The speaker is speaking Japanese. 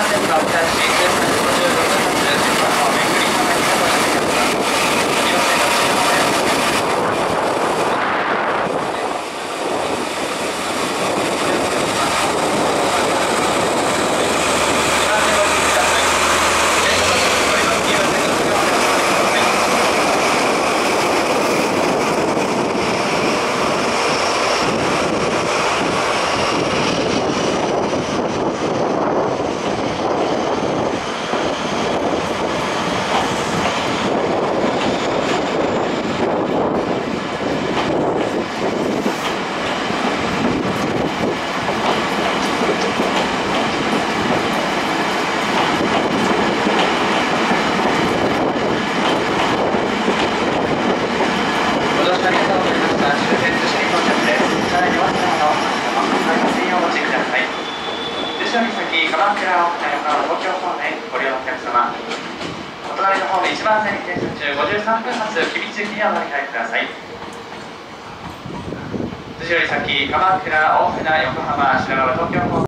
線が折り返し、全線途中6発、10番のめぐり浜に戻してください。2番線が中浜です。鎌倉を東京方面ご利用のお客様、お隣のホーム1番線に停車中53分発吉備中にお乗り換えください。辻より先鎌倉、大船、横浜、品川、東京方面